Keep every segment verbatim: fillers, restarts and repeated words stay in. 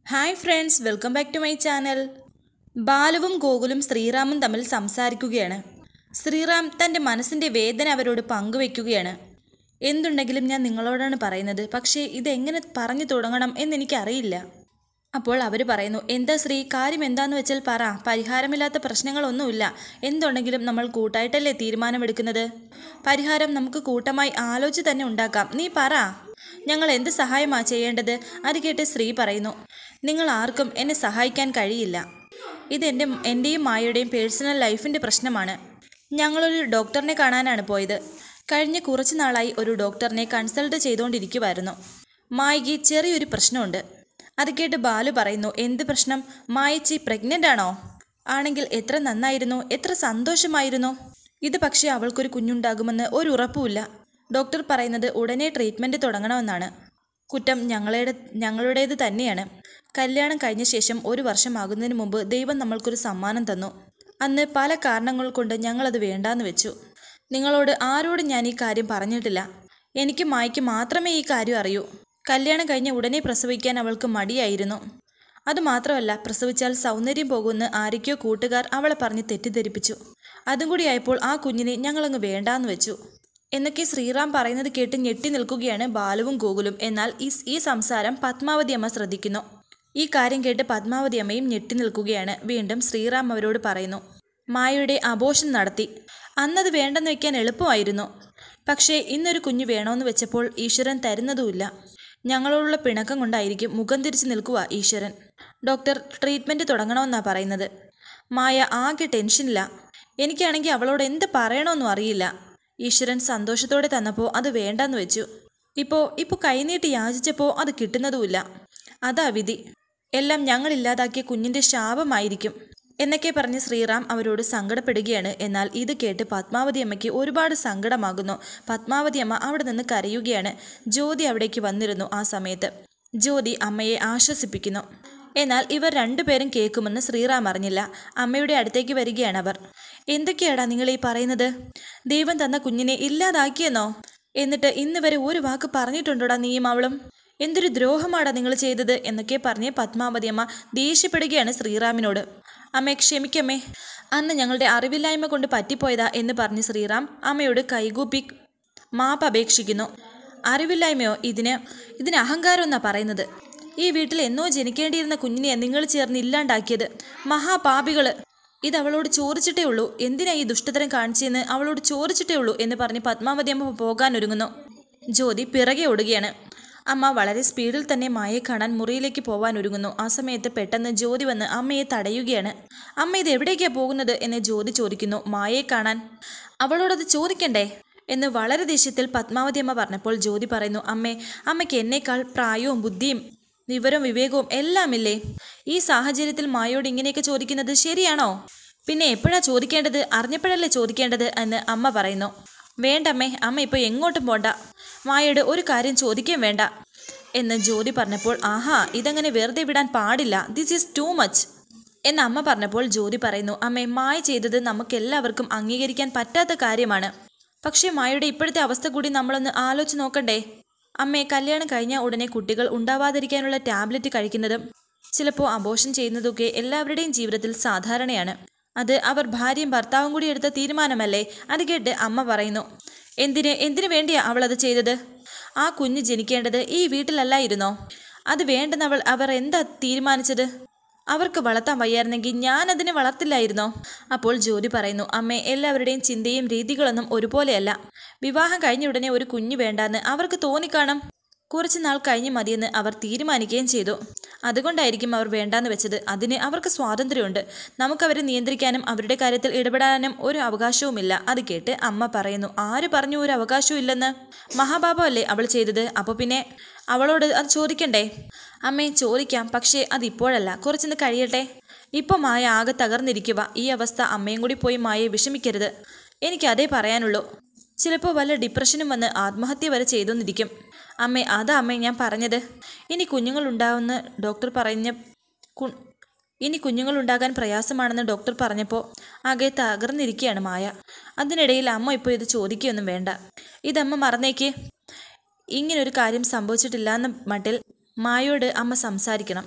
Hi friends, welcome back to my channel. ബാലുവും ഗോകുലും ശ്രീറാമും തമ്മിൽ സംസാരിക്കുകയാണ്. ശ്രീറാം തൻ്റെ മനസ്സിൻ്റെ വേദന അവരോട് പങ്കുവെക്കുകയാണ്. എന്തുണ്ടെങ്കിലും ഞാൻ നിങ്ങളോടാണ് പറയുന്നത്, പക്ഷേ ഇതെങ്ങനെ പറഞ്ഞു തുടങ്ങണം എന്നെനിക്കറിയില്ല. അപ്പോൾ അവർ പറയുന്നു, എന്താ ശ്രീ, കാര്യം എന്താണെന്ന് വെച്ചാൽ പറ. പരിഹാരമില്ലാത്ത പ്രശ്നങ്ങളൊന്നുമില്ല. എന്തുണ്ടെങ്കിലും നമ്മൾ കൂട്ടായിട്ടല്ലേ തീരുമാനമെടുക്കുന്നത്. പരിഹാരം നമുക്ക് കൂട്ടമായി ആലോചിച്ച് തന്നെ ഉണ്ടാക്കാം. നീ പറ, ഞങ്ങൾ എന്ത് സഹായമാണ് ചെയ്യേണ്ടത്? അത് കേട്ട് ശ്രീ പറയുന്നു, നിങ്ങൾ ആർക്കും എന്നെ സഹായിക്കാൻ കഴിയില്ല. ഇതെൻ്റെ എൻ്റെയും മായയുടെയും പേഴ്സണൽ ലൈഫിൻ്റെ പ്രശ്നമാണ്. ഞങ്ങളൊരു ഡോക്ടറിനെ കാണാനാണ് പോയത്. കഴിഞ്ഞ കുറച്ച് നാളായി ഒരു ഡോക്ടറിനെ കൺസൾട്ട് ചെയ്തുകൊണ്ടിരിക്കുമായിരുന്നു. മായയ്ക്ക് ചെറിയൊരു പ്രശ്നമുണ്ട്. അത് കേട്ട് ബാലു പറയുന്നു, എന്ത് പ്രശ്നം? മായച്ചി പ്രഗ്നൻ്റ് ആണോ? ആണെങ്കിൽ എത്ര നന്നായിരുന്നു, എത്ര സന്തോഷമായിരുന്നു. ഇത് പക്ഷേ അവൾക്കൊരു കുഞ്ഞുണ്ടാകുമെന്ന് ഒരു ഉറപ്പുമില്ല. ഡോക്ടർ പറയുന്നത് ഉടനെ ട്രീറ്റ്മെൻറ്റ് തുടങ്ങണമെന്നാണ്. കുറ്റം ഞങ്ങളുടെ ഞങ്ങളുടേത് തന്നെയാണ്. കല്യാണം കഴിഞ്ഞ ശേഷം ഒരു വർഷമാകുന്നതിന് മുമ്പ് ദൈവം നമ്മൾക്കൊരു സമ്മാനം തന്നു. അന്ന് പല കാരണങ്ങൾ കൊണ്ട് ഞങ്ങളത് വേണ്ടാന്ന് വെച്ചു. നിങ്ങളോട് ആരോടും ഞാൻ ഈ കാര്യം പറഞ്ഞിട്ടില്ല. എനിക്ക് മായ്ക്ക് മാത്രമേ ഈ കാര്യം അറിയൂ. കല്യാണം കഴിഞ്ഞ് ഉടനെ പ്രസവിക്കാൻ അവൾക്ക് മടിയായിരുന്നു. അതുമാത്രമല്ല, പ്രസവിച്ചാൽ സൗന്ദര്യം പോകുമെന്ന് ആരൊക്കെയോ കൂട്ടുകാർ അവളെ പറഞ്ഞ് തെറ്റിദ്ധരിപ്പിച്ചു. അതും കൂടിയായപ്പോൾ ആ കുഞ്ഞിനെ ഞങ്ങളങ്ങ് വേണ്ടാന്ന് വെച്ചു എന്നൊക്കെ ശ്രീറാം പറയുന്നത് കേട്ട് ഞെട്ടി നിൽക്കുകയാണ് ബാലുവും ഗോകുലും. എന്നാൽ ഈ ഈ സംസാരം പത്മാവതി അമ്മ ശ്രദ്ധിക്കുന്നു. ഈ കാര്യം കേട്ട് പത്മാവതി അമ്മയും ഞെട്ടി നിൽക്കുകയാണ്. വീണ്ടും ശ്രീറാം അവരോട് പറയുന്നു, മായയുടെ അബോർഷൻ നടത്തി. അന്നത് വേണ്ടെന്ന് വെക്കാൻ എളുപ്പമായിരുന്നു. പക്ഷേ ഇന്നൊരു കുഞ്ഞ് വേണമെന്ന് വെച്ചപ്പോൾ ഈശ്വരൻ തരുന്നതുമില്ല. ഞങ്ങളോടുള്ള പിണക്കം കൊണ്ടായിരിക്കും മുഖം തിരിച്ച് നിൽക്കുക ഈശ്വരൻ. ഡോക്ടർ ട്രീറ്റ്മെൻറ്റ് തുടങ്ങണമെന്നാണ് പറയുന്നത്. മായ ആകെ ടെൻഷനില്ല. എനിക്കാണെങ്കിൽ അവളോട് എന്ത് പറയണമെന്നും അറിയില്ല. ഈശ്വരൻ സന്തോഷത്തോടെ തന്നപ്പോൾ അത് വേണ്ടെന്ന് വെച്ചു. ഇപ്പോൾ ഇപ്പോൾ കൈനീട്ടി യാചിച്ചപ്പോൾ അത് കിട്ടുന്നതുമില്ല. അതാ വിധി. എല്ലാം ഞങ്ങളില്ലാതാക്കിയ കുഞ്ഞിൻ്റെ ശാപമായിരിക്കും എന്നൊക്കെ പറഞ്ഞ് ശ്രീറാം അവരോട് സങ്കടപ്പെടുകയാണ്. എന്നാൽ ഇത് കേട്ട് പത്മാവതി അമ്മയ്ക്ക് ഒരുപാട് സങ്കടമാകുന്നു. പത്മാവതി അമ്മ അവിടെ നിന്ന് കരയുകയാണ്. ജ്യോതി അവിടേക്ക് വന്നിരുന്നു. ആ സമയത്ത് ജ്യോതി അമ്മയെ ആശ്വസിപ്പിക്കുന്നു. എന്നാൽ ഇവർ രണ്ടുപേരും കേൾക്കുമെന്ന് ശ്രീറാം അറിഞ്ഞില്ല. അമ്മയുടെ അടുത്തേക്ക് വരികയാണ് അവർ. എന്തൊക്കെയാടാ നിങ്ങൾ ഈ പറയുന്നത്? ദൈവം തന്ന കുഞ്ഞിനെ ഇല്ലാതാക്കിയെന്നോ? എന്നിട്ട് ഇന്ന് വരെ ഒരു വാക്ക് പറഞ്ഞിട്ടുണ്ടോടാ നീയും അവളും? എന്തൊരു ദ്രോഹമാടാ നിങ്ങൾ ചെയ്തത് എന്നൊക്കെ പറഞ്ഞ് പത്മാവതി അമ്മ ദേഷ്യപ്പെടുകയാണ് ശ്രീറാമിനോട്. അമ്മേ, ക്ഷമിക്കമ്മേ, അന്ന് ഞങ്ങളുടെ അറിവില്ലായ്മ കൊണ്ട് പറ്റിപ്പോയതാ എന്ന് പറഞ്ഞ് ശ്രീറാം അമ്മയോട് കൈകൂപ്പി മാപ്പ് അപേക്ഷിക്കുന്നു. അറിവില്ലായ്മയോ? ഇതിന് ഇതിന് അഹങ്കാരം എന്നാ പറയുന്നത്. ഈ വീട്ടിൽ എന്നോ ജനിക്കേണ്ടിയിരുന്ന കുഞ്ഞിനെ നിങ്ങൾ ചേർന്ന് ഇല്ലാണ്ടാക്കിയത്. മഹാപാപികൾ. ഇത് അവളോട് ചോദിച്ചിട്ടേ ഉള്ളൂ. എന്തിനാ ഈ ദുഷ്ടതരം കാണിച്ചെന്ന് അവളോട് ചോദിച്ചിട്ടേ ഉള്ളൂ എന്ന് പറഞ്ഞ് പത്മാവതി അമ്മ പോകാനൊരുങ്ങുന്നു. ജ്യോതി പിറകെ ഓടുകയാണ്. അമ്മ വളരെ സ്പീഡിൽ തന്നെ മായയെ കാണാൻ മുറിയിലേക്ക് പോകാൻ ഒരുങ്ങുന്നു. ആ സമയത്ത് പെട്ടെന്ന് ജ്യോതി വന്ന് അമ്മയെ തടയുകയാണ്. അമ്മ ഇത് എവിടേക്കാണ് പോകുന്നത് എന്ന് ജ്യോതി ചോദിക്കുന്നു. മായയെ കാണാൻ. അവളോടത് ചോദിക്കണ്ടേ എന്ന് വളരെ ദേഷ്യത്തിൽ പത്മാവതി അമ്മ പറഞ്ഞപ്പോൾ ജ്യോതി പറയുന്നു, അമ്മേ, അമ്മയ്ക്ക് എന്നേക്കാൾ പ്രായവും ബുദ്ധിയും വിവരവും വിവേകവും എല്ലാം ഇല്ലേ? ഈ സാഹചര്യത്തിൽ മായയോട് ഇങ്ങനെയൊക്കെ ചോദിക്കുന്നത് ശരിയാണോ? പിന്നെ എപ്പോഴാ ചോദിക്കേണ്ടത്? അറിഞ്ഞപ്പോഴല്ലേ ചോദിക്കേണ്ടത് എന്ന് അമ്മ പറയുന്നു. വേണ്ടമ്മേ, അമ്മ ഇപ്പോൾ എങ്ങോട്ടും പോണ്ട. മായയോട് ഒരു കാര്യം ചോദിക്കാൻ വേണ്ട എന്ന് ജ്യോതി പറഞ്ഞപ്പോൾ, ആഹാ, ഇതങ്ങനെ വെറുതെ വിടാൻ പാടില്ല. ദിസ് ഈസ് ടു മച്ച് എന്ന് അമ്മ പറഞ്ഞപ്പോൾ ജ്യോതി പറയുന്നു, അമ്മേ, മായ ചെയ്തത് നമുക്കെല്ലാവർക്കും അംഗീകരിക്കാൻ പറ്റാത്ത കാര്യമാണ്. പക്ഷേ മായയുടെ ഇപ്പോഴത്തെ അവസ്ഥ കൂടി നമ്മളൊന്ന് ആലോചിച്ച് നോക്കണ്ടേ? അമ്മേ, കല്യാണം കഴിഞ്ഞാൽ ഉടനെ കുട്ടികൾ ഉണ്ടാവാതിരിക്കാനുള്ള ടാബ്ലറ്റ് കഴിക്കുന്നതും ചിലപ്പോൾ അബോർഷൻ ചെയ്യുന്നതൊക്കെ എല്ലാവരുടെയും ജീവിതത്തിൽ സാധാരണയാണ്. അത് അവർ ഭാര്യയും ഭർത്താവും കൂടി എടുത്ത തീരുമാനമല്ലേ? അത് കേട്ട് അമ്മ പറയുന്നു, എന്തിന് എന്തിനു വേണ്ടിയാ അവൾ അത് ചെയ്തത്? ആ കുഞ്ഞ് ജനിക്കേണ്ടത് ഈ വീട്ടിലല്ലായിരുന്നോ? അത് വേണ്ടെന്നവൾ അവർ എന്താ തീരുമാനിച്ചത്? അവർക്ക് വളർത്താൻ വയ്യായിരുന്നെങ്കിൽ ഞാൻ അതിനെ വളർത്തില്ലായിരുന്നോ? അപ്പോൾ ജ്യോതി പറയുന്നു, അമ്മേ, എല്ലാവരുടെയും ചിന്തയും രീതികളൊന്നും ഒരുപോലെയല്ല. വിവാഹം കഴിഞ്ഞ ഉടനെ ഒരു കുഞ്ഞ് വേണ്ടാന്ന് അവർക്ക് തോന്നിക്കാണും. കുറച്ച് നാൾ കഴിഞ്ഞ് മതിയെന്ന് അവർ തീരുമാനിക്കുകയും ചെയ്തു. അതുകൊണ്ടായിരിക്കും അവർ വേണ്ടാന്ന് വെച്ചത്. അതിന് അവർക്ക് സ്വാതന്ത്ര്യമുണ്ട്. നമുക്കവരെ നിയന്ത്രിക്കാനും അവരുടെ കാര്യത്തിൽ ഇടപെടാനും ഒരു അവകാശവുമില്ല. അത് കേട്ട് അമ്മ പറയുന്നു, ആര് പറഞ്ഞു ഒരു അവകാശവും ഇല്ലെന്ന്? മഹാപാപമല്ലേ അവൾ ചെയ്തത്. അപ്പോൾ പിന്നെ അവളോട് അത് ചോദിക്കണ്ടേ? അമ്മേ, ചോദിക്കാം, പക്ഷേ അതിപ്പോഴല്ല, കുറച്ചൊന്ന് കഴിയട്ടെ. ഇപ്പോൾ മായ ആകെ തകർന്നിരിക്കുക. ഈ അവസ്ഥ അമ്മയും കൂടി പോയി മായയെ വിഷമിക്കരുത്. എനിക്കതേ പറയാനുള്ളൂ. ചിലപ്പോൾ വല്ല ഡിപ്രഷനും വന്ന് ആത്മഹത്യ വരെ ചെയ്തെന്നിരിക്കും. അമ്മേ, അതാ അമ്മേ ഞാൻ പറഞ്ഞത്. ഇനി കുഞ്ഞുങ്ങളുണ്ടാവുമെന്ന് ഡോക്ടർ പറഞ്ഞ കു ഇനി കുഞ്ഞുങ്ങളുണ്ടാകാൻ പ്രയാസമാണെന്ന് ഡോക്ടർ പറഞ്ഞപ്പോൾ ആകെ തകർന്നിരിക്കുകയാണ് മായ. അതിനിടയിൽ അമ്മ ഇപ്പോൾ ഇത് ചോദിക്കുകയൊന്നും വേണ്ട. ഇതമ്മ മറന്നേക്ക്. ഇങ്ങനൊരു കാര്യം സംഭവിച്ചിട്ടില്ല എന്ന മട്ടിൽ മായയോട് അമ്മ സംസാരിക്കണം.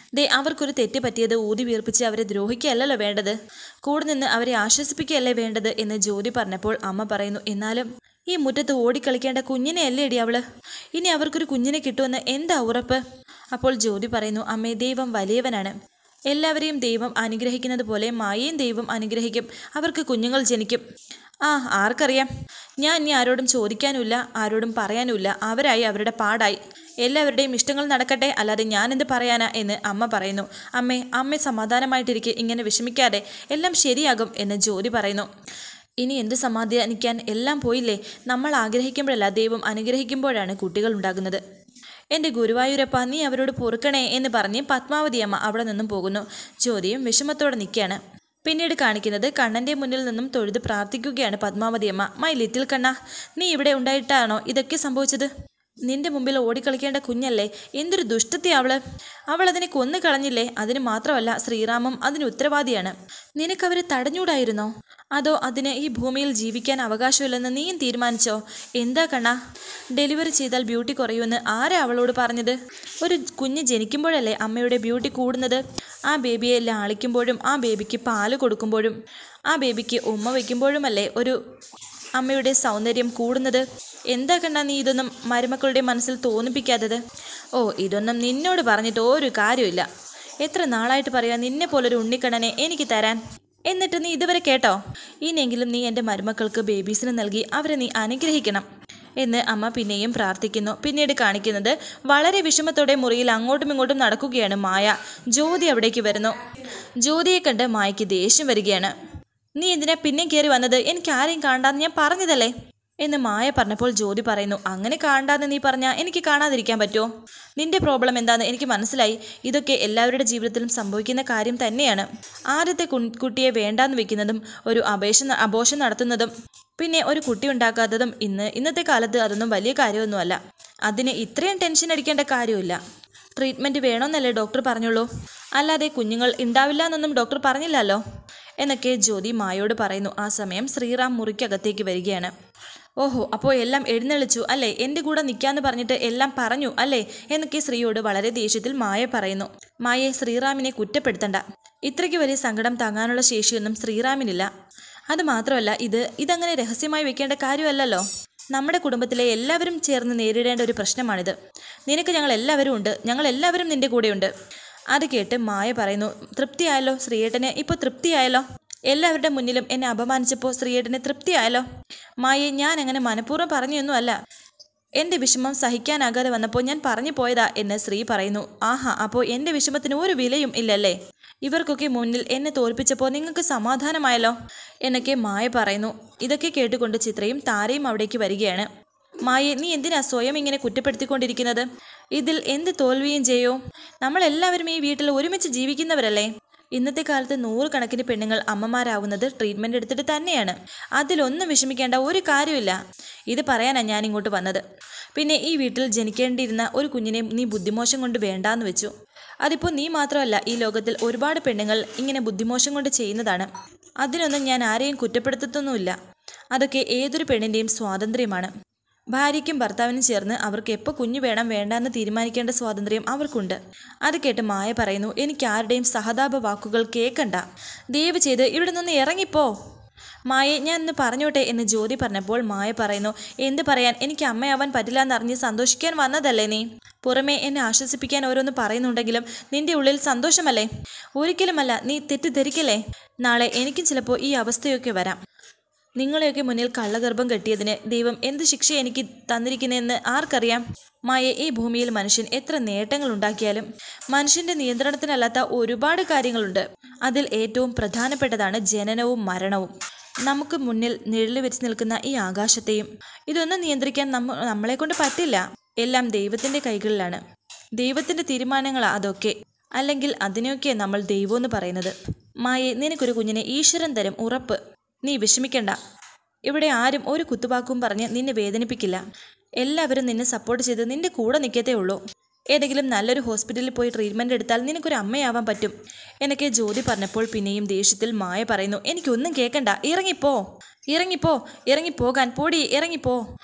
ദേ അവർക്കൊരു തെറ്റ് പറ്റിയത് ഊതി വീർപ്പിച്ച് അവരെ ദ്രോഹിക്കുകയല്ലല്ലോ വേണ്ടത്, കൂടെ നിന്ന് അവരെ ആശ്വസിപ്പിക്കുകയല്ലേ വേണ്ടത് എന്ന് ജ്യോതി പറഞ്ഞപ്പോൾ അമ്മ പറയുന്നു, എന്നാലും ഈ മുറ്റത്ത് ഓടിക്കളിക്കേണ്ട കുഞ്ഞിനെ അല്ലേ ഇടി അവള്, ഇനി അവർക്കൊരു കുഞ്ഞിനെ കിട്ടുമെന്ന് എന്താ ഉറപ്പ്? അപ്പോൾ ജ്യോതി പറയുന്നു, അമ്മേ ദൈവം വലിയവനാണ്, എല്ലാവരെയും ദൈവം അനുഗ്രഹിക്കുന്നത് പോലെ മായയും ദൈവം അനുഗ്രഹിക്കും, അവർക്ക് കുഞ്ഞുങ്ങൾ ജനിക്കും. ആ ആർക്കറിയാം, ഞാൻ ഇനി ആരോടും ചോദിക്കാനുമില്ല, ആരോടും പറയാനുമില്ല, അവരായി അവരുടെ പാടായി, എല്ലാവരുടെയും ഇഷ്ടങ്ങൾ നടക്കട്ടെ, അല്ലാതെ ഞാൻ എന്ത് പറയാനാ എന്ന് അമ്മ പറയുന്നു. അമ്മേ അമ്മ സമാധാനമായിട്ടിരിക്കെ, ഇങ്ങനെ വിഷമിക്കാതെ, എല്ലാം ശരിയാകും എന്ന് ജ്യോതി പറയുന്നു. ഇനി എന്ത് സമാധാനിക്കാൻ, എല്ലാം പോയില്ലേ, നമ്മൾ ആഗ്രഹിക്കുമ്പോഴല്ല ദൈവം അനുഗ്രഹിക്കുമ്പോഴാണ് കുട്ടികൾ ഉണ്ടാകുന്നത്. എൻ്റെ ഗുരുവായൂരപ്പ നീ അവരോട് പൊറുക്കണേ എന്ന് പറഞ്ഞ് പത്മാവതി അമ്മ അവിടെ നിന്നും പോകുന്നു. ജ്യോതിയും വിഷമത്തോടെ നിൽക്കുകയാണ്. പിന്നീട് കാണിക്കുന്നത് കണ്ണൻ്റെ മുന്നിൽ നിന്നും തൊഴുത് പ്രാർത്ഥിക്കുകയാണ് പത്മാവതി അമ്മ. മൈ ലിറ്റിൽ കണ്ണ, നീ ഇവിടെ ഉണ്ടായിട്ടാണോ ഇതൊക്കെ സംഭവിച്ചത്? നിന്റെ മുമ്പിൽ ഓടിക്കളിക്കേണ്ട കുഞ്ഞല്ലേ, എന്തൊരു ദുഷ്ടത്തെ അവള്, അവൾ അതിനെ കൊന്നു കളഞ്ഞില്ലേ? അതിന് മാത്രമല്ല ശ്രീറാമും അതിന് ഉത്തരവാദിയാണ്. നിനക്കവരെ തടഞ്ഞൂടായിരുന്നോ? അതോ അതിന് ഈ ഭൂമിയിൽ ജീവിക്കാൻ അവകാശമില്ലെന്ന് നീയും തീരുമാനിച്ചോ? എന്താ കണ്ണാ, ഡെലിവറി ചെയ്താൽ ബ്യൂട്ടി കുറയുമെന്ന് ആരാ അവളോട് പറഞ്ഞത്? ഒരു കുഞ്ഞ് ജനിക്കുമ്പോഴല്ലേ അമ്മയുടെ ബ്യൂട്ടി കൂടുന്നത്? ആ ബേബിയെ ലാളിക്കുമ്പോഴും ആ ബേബിക്ക് പാല് കൊടുക്കുമ്പോഴും ആ ബേബിക്ക് ഉമ്മ വയ്ക്കുമ്പോഴുമല്ലേ ഒരു അമ്മയുടെ സൗന്ദര്യം കൂടുന്നത്? എന്താ കണ്ടാ നീ ഇതൊന്നും മരുമക്കളുടെ മനസ്സിൽ തോന്നിപ്പിക്കാത്തത്? ഓ ഇതൊന്നും നിന്നോട് പറഞ്ഞിട്ട് ഒരു കാര്യമില്ല, എത്ര നാളായിട്ട് പറയാ നിന്നെ പോലൊരു ഉണ്ണിക്കണ്ണനെ എനിക്ക് തരാൻ, എന്നിട്ട് നീ ഇതുവരെ കേട്ടോ? ഇനിയെങ്കിലും നീ എൻ്റെ മരുമക്കൾക്ക് ബേബീസിന് നൽകി അവരെ നീ അനുഗ്രഹിക്കണം എന്ന് അമ്മ പിന്നെയും പ്രാർത്ഥിക്കുന്നു. പിന്നീട് കാണിക്കുന്നത് വളരെ വിഷമത്തോടെ മുറിയിൽ അങ്ങോട്ടും ഇങ്ങോട്ടും നടക്കുകയാണ് മായ. ജ്യോതി അവിടേക്ക് വരുന്നു. ജ്യോതിയെ കണ്ട് മായയ്ക്ക് ദേഷ്യം വരികയാണ്. നീ എന്തിനാ പിന്നെ കയറി വന്നത്? എനിക്ക് ആരെയും കാണാന്ന് ഞാൻ പറഞ്ഞതല്ലേ എന്ന് മായ പറഞ്ഞപ്പോൾ ജ്യോതി പറയുന്നു, അങ്ങനെ കാണാതെ നീ പറഞ്ഞാൽ എനിക്ക് കാണാതിരിക്കാൻ പറ്റുമോ? നിന്റെ പ്രോബ്ലം എന്താണെന്ന് എനിക്ക് മനസ്സിലായി. ഇതൊക്കെ എല്ലാവരുടെ ജീവിതത്തിലും സംഭവിക്കുന്ന കാര്യം തന്നെയാണ്. ആദ്യത്തെ കുട്ടിയെ വേണ്ടാന്ന് വെക്കുന്നതും ഒരു അപേക്ഷ അബോഷം നടത്തുന്നതും പിന്നെ ഒരു കുട്ടി ഉണ്ടാക്കാത്തതും ഇന്ന് ഇന്നത്തെ കാലത്ത് അതൊന്നും വലിയ കാര്യമൊന്നുമല്ല. അതിന് ഇത്രയും ടെൻഷൻ അടിക്കേണ്ട കാര്യമില്ല. ട്രീറ്റ്മെൻറ്റ് വേണമെന്നല്ലേ ഡോക്ടർ പറഞ്ഞുള്ളൂ, അല്ലാതെ കുഞ്ഞുങ്ങൾ ഉണ്ടാവില്ല എന്നൊന്നും ഡോക്ടർ പറഞ്ഞില്ലല്ലോ എന്നൊക്കെ ജ്യോതി മായോട് പറയുന്നു. ആ സമയം ശ്രീറാം മുറിക്കകത്തേക്ക് വരികയാണ്. ഓഹോ, അപ്പോൾ എല്ലാം എഴുന്നള്ളിച്ചു അല്ലേ, എൻ്റെ കൂടെ നിൽക്കാന്ന് പറഞ്ഞിട്ട് എല്ലാം പറഞ്ഞു അല്ലേ എന്നൊക്കെ ശ്രീയോട് വളരെ ദേഷ്യത്തിൽ മായ പറയുന്നു. മായെ ശ്രീറാമിനെ കുറ്റപ്പെടുത്തണ്ട, ഇത്രയ്ക്ക് വലിയ സങ്കടം താങ്ങാനുള്ള ശേഷിയൊന്നും ശ്രീറാമിനില്ല. അത് മാത്രമല്ല ഇത് ഇതങ്ങനെ രഹസ്യമായി വെക്കേണ്ട കാര്യമല്ലല്ലോ, നമ്മുടെ കുടുംബത്തിലെ എല്ലാവരും ചേർന്ന് നേരിടേണ്ട ഒരു പ്രശ്നമാണിത്. നിനക്ക് ഞങ്ങൾ എല്ലാവരും ഉണ്ട്, ഞങ്ങൾ എല്ലാവരും നിൻ്റെ കൂടെയുണ്ട്. അത് കേട്ട് മായ പറയുന്നു, തൃപ്തിയായല്ലോ ശ്രീയേട്ടന്, ഇപ്പോൾ തൃപ്തിയായല്ലോ, എല്ലാവരുടെ മുന്നിലും എന്നെ അപമാനിച്ചപ്പോൾ ശ്രീയേട്ടന് തൃപ്തിയായല്ലോ. മായെ ഞാൻ അങ്ങനെ മനഃപൂർവ്വം പറഞ്ഞൊന്നുമല്ല, എൻ്റെ വിഷമം സഹിക്കാനാകാതെ വന്നപ്പോൾ ഞാൻ പറഞ്ഞു പോയതാ എന്ന് ശ്രീ പറയുന്നു. ആഹാ, അപ്പോൾ എൻ്റെ വിഷമത്തിന് ഒരു വിലയും ഇല്ലല്ലേ? ഇവർക്കൊക്കെ മുന്നിൽ എന്നെ തോൽപ്പിച്ചപ്പോൾ നിങ്ങൾക്ക് സമാധാനമായല്ലോ എന്നൊക്കെ മായ പറയുന്നു. ഇതൊക്കെ കേട്ടുകൊണ്ട് ചിത്രയും താരയും അവിടേക്ക് വരികയാണ്. മായെ നീ എന്തിനാ സ്വയം ഇങ്ങനെ കുറ്റപ്പെടുത്തിക്കൊണ്ടിരിക്കുന്നത്? ഇതിൽ എന്ത് തോൽവിയും ചെയ്യോ? നമ്മളെല്ലാവരും ഈ വീട്ടിൽ ഒരുമിച്ച് ജീവിക്കുന്നവരല്ലേ? ഇന്നത്തെ കാലത്ത് നൂറുകണക്കിന് പെണ്ണുങ്ങൾ അമ്മമാരാവുന്നത് ട്രീറ്റ്മെൻറ്റ് എടുത്തിട്ട് തന്നെയാണ്. അതിലൊന്നും വിഷമിക്കേണ്ട ഒരു കാര്യമില്ല. ഇത് പറയാനാണ് ഞാൻ ഇങ്ങോട്ട് വന്നത്. പിന്നെ ഈ വീട്ടിൽ ജനിക്കേണ്ടിയിരുന്ന ഒരു കുഞ്ഞിനെ നീ ബുദ്ധിമോശം കൊണ്ട് വേണ്ടാന്ന് വെച്ചു. അതിപ്പോൾ നീ മാത്രമല്ല, ഈ ലോകത്തിൽ ഒരുപാട് പെണ്ണുങ്ങൾ ഇങ്ങനെ ബുദ്ധിമോശം കൊണ്ട് ചെയ്യുന്നതാണ്. അതിനൊന്നും ഞാൻ ആരെയും കുറ്റപ്പെടുത്തത്തൊന്നുമില്ല. അതൊക്കെ ഏതൊരു പെണ്ണിൻ്റെയും സ്വാതന്ത്ര്യമാണ്. ഭാര്യയ്ക്കും ഭർത്താവിനും ചേർന്ന് അവർക്ക് എപ്പോൾ കുഞ്ഞു വേണം വേണ്ടെന്ന് തീരുമാനിക്കേണ്ട സ്വാതന്ത്ര്യം അവർക്കുണ്ട്. അത് കേട്ട് മായ പറയുന്നു, എനിക്ക് ആരുടെയും സഹതാപ വാക്കുകൾ കേൾക്കണ്ട, ദയവ് ചെയ്ത് ഇവിടെ നിന്ന് ഇറങ്ങിപ്പോ. മായെ ഞാൻ ഇന്ന് പറഞ്ഞോട്ടെ എന്ന് ജ്യോതി പറഞ്ഞപ്പോൾ മായ പറയുന്നു, എന്ത് പറയാൻ, എനിക്ക് അമ്മയാവാൻ പറ്റില്ല എന്നറിഞ്ഞ് സന്തോഷിക്കാൻ വന്നതല്ലേ നീ? പുറമേ എന്നെ ആശ്വസിപ്പിക്കാൻ ഓരോന്ന് പറയുന്നുണ്ടെങ്കിലും നിന്റെ ഉള്ളിൽ സന്തോഷമല്ലേ? ഒരിക്കലുമല്ല, നീ തെറ്റിദ്ധരിക്കല്ലേ. നാളെ എനിക്കും ചിലപ്പോൾ ഈ അവസ്ഥയൊക്കെ വരാം. നിങ്ങളെയൊക്കെ മുന്നിൽ കള്ളഗർഭം കെട്ടിയതിന് ദൈവം എന്ത് ശിക്ഷ എനിക്ക് തന്നിരിക്കുന്നതെന്ന് ആർക്കറിയാം? മായ, ഈ ഭൂമിയിൽ മനുഷ്യൻ എത്ര നേട്ടങ്ങൾ ഉണ്ടാക്കിയാലും മനുഷ്യൻ്റെ നിയന്ത്രണത്തിനല്ലാത്ത ഒരുപാട് കാര്യങ്ങളുണ്ട്. അതിൽ ഏറ്റവും പ്രധാനപ്പെട്ടതാണ് ജനനവും മരണവും. നമുക്ക് മുന്നിൽ നിഴല് വെച്ച് നിൽക്കുന്ന ഈ ആകാശത്തെയും ഇതൊന്നും നിയന്ത്രിക്കാൻ നമ്മ നമ്മളെ കൊണ്ട് പറ്റില്ല. എല്ലാം ദൈവത്തിൻ്റെ കൈകളിലാണ്. ദൈവത്തിൻ്റെ തീരുമാനങ്ങളാണ് അതൊക്കെ, അല്ലെങ്കിൽ അതിനെയൊക്കെ നമ്മൾ ദൈവമെന്ന് പറയുന്നത്. മായെ, നിനക്കൊരു കുഞ്ഞിനെ ഈശ്വരൻ തരും, ഉറപ്പ്. നീ വിഷമിക്കണ്ട. ഇവിടെ ആരും ഒരു കുത്തുവാക്കും പറഞ്ഞ് നിന്നെ വേദനിപ്പിക്കില്ല. എല്ലാവരും നിന്നെ സപ്പോർട്ട് ചെയ്ത് നിന്റെ കൂടെ നിൽക്കത്തേ ഉള്ളൂ. ഏതെങ്കിലും നല്ലൊരു ഹോസ്പിറ്റലിൽ പോയി ട്രീറ്റ്മെൻറ്റ് എടുത്താൽ നിനക്കൊരു അമ്മയാവാൻ പറ്റും എന്നൊക്കെ ജ്യോതി പറഞ്ഞപ്പോൾ പിന്നെയും ദേഷ്യത്തിൽ മായ പറയുന്നു, എനിക്കൊന്നും കേൾക്കണ്ട, ഇറങ്ങിപ്പോ, ഇറങ്ങിപ്പോ, ഇറങ്ങിപ്പോകാൻ, പൊടി ഇറങ്ങിപ്പോ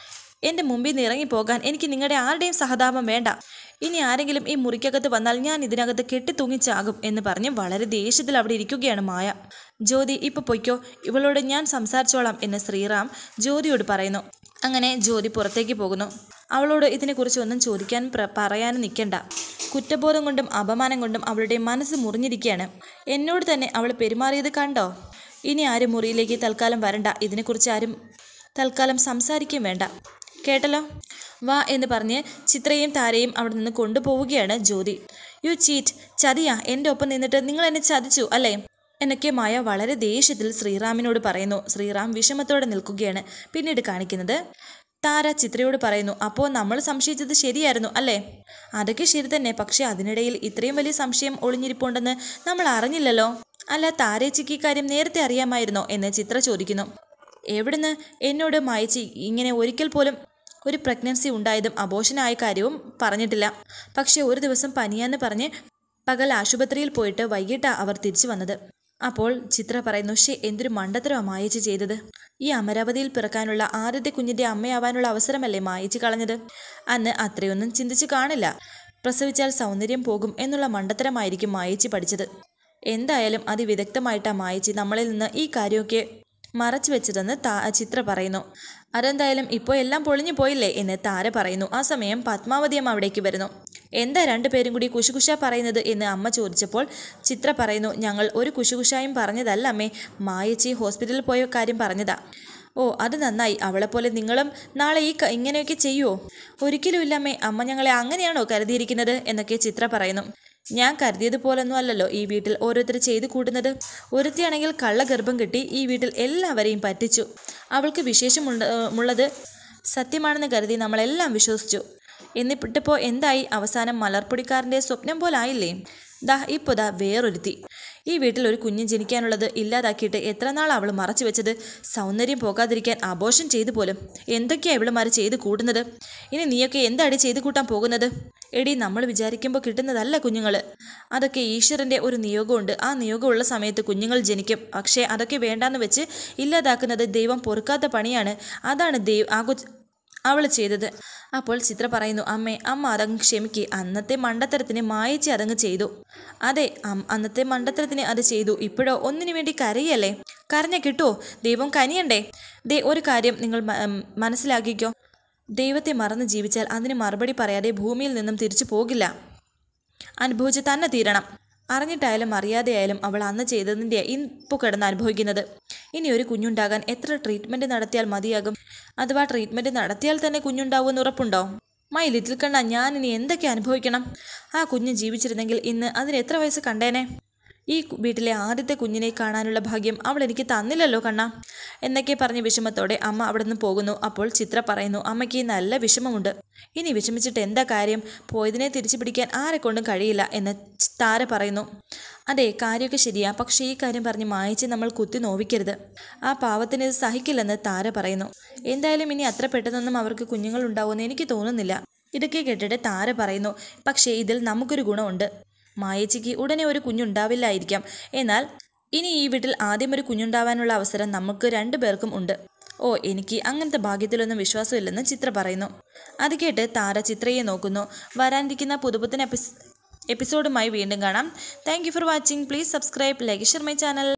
എൻ്റെ മുമ്പിൽ നിന്ന് ഇറങ്ങിപ്പോകാൻ എനിക്ക് നിങ്ങളുടെ ആരുടെയും സഹതാപം വേണ്ട. ഇനി ആരെങ്കിലും ഈ മുറിക്കകത്ത് വന്നാൽ ഞാൻ ഇതിനകത്ത് കെട്ടിത്തൂങ്ങിച്ചാകും എന്ന് പറഞ്ഞ് വളരെ ദേഷ്യത്തിൽ അവിടെ ഇരിക്കുകയാണ് മായ. ജ്യോതി ഇപ്പൊ പൊയ്ക്കോ, ഇവളോട് ഞാൻ സംസാരിച്ചോളാം എന്ന് ശ്രീറാം ജ്യോതിയോട് പറയുന്നു. അങ്ങനെ ജ്യോതി പുറത്തേക്ക് പോകുന്നു. അവളോട് ഇതിനെക്കുറിച്ച് ഒന്നും ചോദിക്കാൻ പറയാനും നിൽക്കണ്ട. കുറ്റബോധം കൊണ്ടും അപമാനം കൊണ്ടും അവളുടെ മനസ്സ് മുറിഞ്ഞിരിക്കുകയാണ്. എന്നോട് തന്നെ അവൾ പെരുമാറിയത് കണ്ടോ? ഇനി ആരും മുറിയിലേക്ക് തൽക്കാലം വരണ്ട, ഇതിനെക്കുറിച്ച് ആരും തൽക്കാലം സംസാരിക്കുകയും വേണ്ട, കേട്ടല്ലോ? വാ എന്ന് പറഞ്ഞ് ചിത്രയും താരയും അവിടെ നിന്ന് കൊണ്ടുപോവുകയാണ് ജ്യോതി. യു ചീറ്റ്, ചതിയാ, എൻ്റെ ഒപ്പം നിന്നിട്ട് നിങ്ങൾ എന്നെ ചതിച്ചു അല്ലേ എന്നൊക്കെ മായ വളരെ ദേഷ്യത്തിൽ ശ്രീറാമിനോട് പറയുന്നു. ശ്രീറാം വിഷമത്തോടെ നിൽക്കുകയാണ്. പിന്നീട് കാണിക്കുന്നത് താര ചിത്രയോട് പറയുന്നു, അപ്പോൾ നമ്മൾ സംശയിച്ചത് ശരിയായിരുന്നു അല്ലേ? അതൊക്കെ ശരി തന്നെ, പക്ഷെ അതിനിടയിൽ ഇത്രയും വലിയ സംശയം ഒളിഞ്ഞിരിപ്പുണ്ടെന്ന് നമ്മൾ അറിഞ്ഞില്ലല്ലോ. അല്ല, താരേച്ചിക്ക് കാര്യം നേരത്തെ അറിയാമായിരുന്നോ എന്ന് ചിത്ര ചോദിക്കുന്നു. എവിടുന്ന്? എന്നോട് മായച്ചി ഇങ്ങനെ ഒരിക്കൽ പോലും ഒരു പ്രഗ്നൻസി ഉണ്ടായതും അബോഷനായ കാര്യവും പറഞ്ഞിട്ടില്ല. പക്ഷെ ഒരു ദിവസം പനിയാന്ന് പറഞ്ഞ് പകൽ ആശുപത്രിയിൽ പോയിട്ട് വൈകിട്ടാ അവർ തിരിച്ചു വന്നത്. അപ്പോൾ ചിത്ര പറയുന്നു, ഷേ എന്തൊരു മണ്ടത്തരമാണ് മായച്ചി ചെയ്തത്. ഈ അമരാവതിയിൽ പിറക്കാനുള്ള ആദ്യത്തെ കുഞ്ഞിൻ്റെ അമ്മയാവാനുള്ള അവസരമല്ലേ മായച്ചി കളഞ്ഞത്. അന്ന് അത്രയൊന്നും ചിന്തിച്ചു കാണില്ല. പ്രസവിച്ചാൽ സൗന്ദര്യം പോകും എന്നുള്ള മണ്ടത്തരമായിരിക്കും മായച്ചി പഠിച്ചത്. എന്തായാലും അതിവിദഗ്ധമായിട്ടാണ് മായച്ചി നമ്മളിൽ നിന്ന് ഈ കാര്യമൊക്കെ മറച്ചു വെച്ചതെന്ന് താ ചിത്ര പറയുന്നു. അതെന്തായാലും ഇപ്പോൾ എല്ലാം പൊളിഞ്ഞു പോയില്ലേ എന്ന് താര പറയുന്നു. ആ സമയം പത്മാവതിയമ്മ അവിടേക്ക് വരുന്നു. എന്താ രണ്ടുപേരും കൂടി കുശുകുശ പറയുന്നത് എന്ന് അമ്മ ചോദിച്ചപ്പോൾ ചിത്ര പറയുന്നു, ഞങ്ങൾ ഒരു കുശുകുശായും പറഞ്ഞതല്ല അമ്മേ, മായച്ചി ഹോസ്പിറ്റലിൽ പോയ കാര്യം പറഞ്ഞതാ. ഓ, അത് നന്നായി. അവളെപ്പോലെ നിങ്ങളും നാളെ ഈ ഇങ്ങനെയൊക്കെ ചെയ്യുമോ? ഒരിക്കലും ഇല്ലമ്മേ, അമ്മ ഞങ്ങളെ അങ്ങനെയാണോ കരുതിയിരിക്കുന്നത് എന്നൊക്കെ ചിത്ര പറയുന്നു. ഞാൻ കരുതിയതുപോലൊന്നും അല്ലല്ലോ ഈ വീട്ടിൽ ഓരോരുത്തർ ചെയ്തു കൂട്ടുന്നത്. ഒരുത്തിയാണെങ്കിൽ കള്ളഗർഭം കിട്ടി ഈ വീട്ടിൽ എല്ലാവരെയും പറ്റിച്ചു. അവൾക്ക് വിശേഷമുണ്ട് ഉള്ളത് സത്യമാണെന്ന് കരുതി നമ്മളെല്ലാം വിശ്വസിച്ചു. എന്നിട്ടിപ്പോൾ എന്തായി? അവസാനം മലർപ്പൊടിക്കാരൻ്റെ സ്വപ്നം പോലായില്ലേ? ദാ ഇപ്പോൾ ദാ വേറൊരുത്തി ഈ വീട്ടിൽ ഒരു കുഞ്ഞ് ജനിക്കാനുള്ളത് ഇല്ലാതാക്കിയിട്ട് എത്ര നാൾ അവൾ മറച്ചു വെച്ചത്. സൗന്ദര്യം പോകാതിരിക്കാൻ അബോഷൻ ചെയ്തു പോലും. എന്തൊക്കെയാണ് ഇവളുമാർ ചെയ്ത് കൂട്ടുന്നത്? ഇനി നീയൊക്കെ എന്താടി ചെയ്തു കൂട്ടാൻ പോകുന്നത്? എടി, നമ്മൾ വിചാരിക്കുമ്പോൾ കിട്ടുന്നതല്ല കുഞ്ഞുങ്ങൾ. അതൊക്കെ ഈശ്വരൻ്റെ ഒരു നിയോഗമുണ്ട്. ആ നിയോഗമുള്ള സമയത്ത് കുഞ്ഞുങ്ങൾ ജനിക്കും. പക്ഷേ അതൊക്കെ വേണ്ടാന്ന് വെച്ച് ഇല്ലാതാക്കുന്നത് ദൈവം പൊറുക്കാത്ത പണിയാണ്. അതാണ് ദൈവം ആഘോ അവൾ ചെയ്തത്. അപ്പോൾ ചിത്ര പറയുന്നു, അമ്മേ, അമ്മ അതങ്ങ് ക്ഷമിക്ക്. അന്നത്തെ മണ്ടത്തരത്തിന് മായച്ചി അതങ്ങ് ചെയ്തു. അതെ, അന്നത്തെ മണ്ടത്തരത്തിന് അത് ചെയ്തു. ഇപ്പോഴോ ഒന്നിനു വേണ്ടി കരയല്ലേ? കരഞ്ഞ കിട്ടുമോ? ദൈവം കനിയണ്ടേ? ദേ, ഒരു കാര്യം നിങ്ങൾ മനസ്സിലാക്കിക്കോ. ദൈവത്തെ മറന്ന് ജീവിച്ചാൽ അതിന് മറുപടി പറയാതെ ഭൂമിയിൽ നിന്നും തിരിച്ചു പോകില്ല. അനുഭവിച്ച് തന്നെ തീരണം. അറിഞ്ഞിട്ടായാലും അറിയാതെയായാലും അവൾ അന്ന് ചെയ്തതിൻ്റെ ഇപ്പോൾ കിടന്ന് അനുഭവിക്കുന്നത്. ഇനി ഒരു കുഞ്ഞുണ്ടാകാൻ എത്ര ട്രീറ്റ്മെൻറ്റ് നടത്തിയാൽ മതിയാകും? അഥവാ ട്രീറ്റ്മെൻറ്റ് നടത്തിയാൽ തന്നെ കുഞ്ഞുണ്ടാവുമെന്ന് ഉറപ്പുണ്ടോ? മൈ ലിറ്റിൽ കണ്ണ, ഞാൻ ഇനി എന്തൊക്കെ അനുഭവിക്കണം? ആ കുഞ്ഞ് ജീവിച്ചിരുന്നെങ്കിൽ ഇന്ന് അതിന് എത്ര വയസ്സ് കണ്ടേനെ? ഈ വീട്ടിലെ ആദ്യത്തെ കുഞ്ഞിനെ കാണാനുള്ള ഭാഗ്യം അവൾ എനിക്ക് തന്നില്ലല്ലോ കണ്ണ എന്നൊക്കെ പറഞ്ഞ് വിഷമത്തോടെ അമ്മ അവിടെ നിന്ന് പോകുന്നു. അപ്പോൾ ചിത്ര പറയുന്നു, അമ്മയ്ക്ക് നല്ല വിഷമമുണ്ട്. ഇനി വിഷമിച്ചിട്ട് എന്താ കാര്യം? പോയതിനെ തിരിച്ചു പിടിക്കാൻ ആരെക്കൊണ്ടും കഴിയില്ല എന്ന് താര പറയുന്നു. അതെ, കാര്യമൊക്കെ ശരിയാ, പക്ഷേ ഈ കാര്യം പറഞ്ഞ് മായച്ച് നമ്മൾ കുത്തി നോവിക്കരുത്. ആ പാവത്തിന് ഇത് സഹിക്കില്ലെന്ന് താര പറയുന്നു. എന്തായാലും ഇനി അത്ര പെട്ടെന്നൊന്നും അവർക്ക് കുഞ്ഞുങ്ങൾ ഉണ്ടാവുമെന്ന് എനിക്ക് തോന്നുന്നില്ല. ഇതൊക്കെ കേട്ടിട്ട് താര പറയുന്നു, പക്ഷേ ഇതിൽ നമുക്കൊരു ഗുണമുണ്ട്. മായച്ചിക്ക് ഉടനെ ഒരു കുഞ്ഞുണ്ടാവില്ലായിരിക്കാം. എന്നാൽ ഇനി ഈ വീട്ടിൽ ആദ്യം ഒരു കുഞ്ഞുണ്ടാവാനുള്ള അവസരം നമുക്ക് രണ്ടു പേർക്കും ഉണ്ട്. ഓ, എനിക്ക് അങ്ങനത്തെ ഭാഗ്യത്തിലൊന്നും വിശ്വാസമില്ലെന്ന് ചിത്ര പറയുന്നു. അത് കേട്ട് താര ചിത്രയെ നോക്കുന്നു. വരാനിരിക്കുന്ന പുതുപുത്തൻ എപ്പിസ് എപ്പിസോഡുമായി വീണ്ടും കാണാം. Thank you for watching. Please subscribe, like, share my channel.